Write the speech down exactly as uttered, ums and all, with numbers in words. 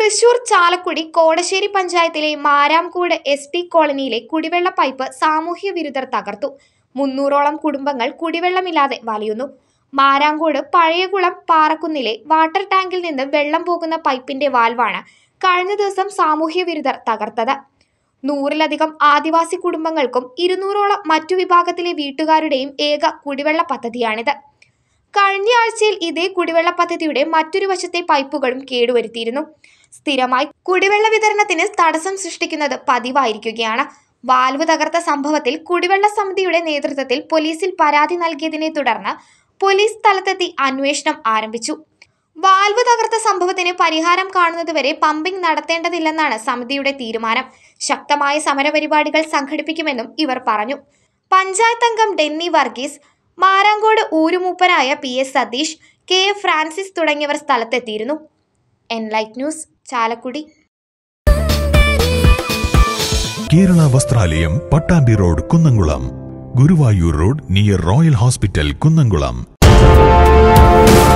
തൃശൂർ ചാലക്കുടി കോടശ്ശേരി പഞ്ചായത്തിലെ മാരാംകൂട് S T കോളനിയിലെ കുടിവെള്ള പൈപ്പ് സാമൂഹ്യ വിരുദ്ധർ തകർത്തു. മുന്നൂറോളം കുടുംബങ്ങൾ കുടിവെള്ളമില്ലാതെ വലയുന്നു. മാരാംകൂട് പഴയകുളം പാറക്കുന്നിലെ വാട്ടർ ടാങ്കിൽ നിന്ന് വെള്ളം പോകുന്ന പൈപ്പിന്റെ വാൽവാണ് കഴിഞ്ഞ ദിവസം സാമൂഹ്യ വിരുദ്ധർ തകർത്തത്. നൂറിലധികം ആദിവാസി കുടുംബങ്ങൾക്കും ഇരുന്നൂറോളം മറ്റു വിഭാഗത്തിലെ വീട്ടുകാരുടെയും ഏക കുടിവെള്ള പദ്ധതിയാണിത്. കഴിഞ്ഞ ആഴ്ചയിൽ ഇതേ കുടിവെള്ള പദ്ധതിയുടെ മറ്റൊരു വശത്തെ പൈപ്പുകളും കേടുവരുത്തിയിരുന്നു. സ്ഥിരമായി കുടിവെള്ള വിതരണത്തിന് തടസ്സം സൃഷ്ടിക്കുന്നത് പതിവായിരിക്കുകയാണ്. വാൽവ് തകർത്ത സംഭവത്തിൽ കുടിവെള്ള സമിതിയുടെ നേതൃത്വത്തിൽ പോലീസിൽ പരാതി നൽകിയതിനെ തുടർന്ന് പോലീസ് സ്ഥലത്തെത്തി അന്വേഷണം ആരംഭിച്ചു. വാൽവ് തകർത്ത സംഭവത്തിന് പരിഹാരം കാണുന്നതുവരെ പമ്പിംഗ് നടത്തേണ്ടതില്ലെന്നാണ് സമിതിയുടെ തീരുമാനം. ശക്തമായ സമരപരിപാടികൾ സംഘടിപ്പിക്കുമെന്നും ഇവർ പറഞ്ഞു. പഞ്ചായത്ത് അംഗം ഡെന്നി വർഗീസ്, മാരാംകൂട് ഊരുമൂപ്പനായ P S Satheesh, K A Francis തുടങ്ങിയവർ സ്ഥലത്തെത്തിയിരുന്നു. Enlight news, Chalakudy. Kerala Vasthralayam, Pattambi road, Kunnamkulam. Guruvayur road near royal hospital, Kunnamkulam.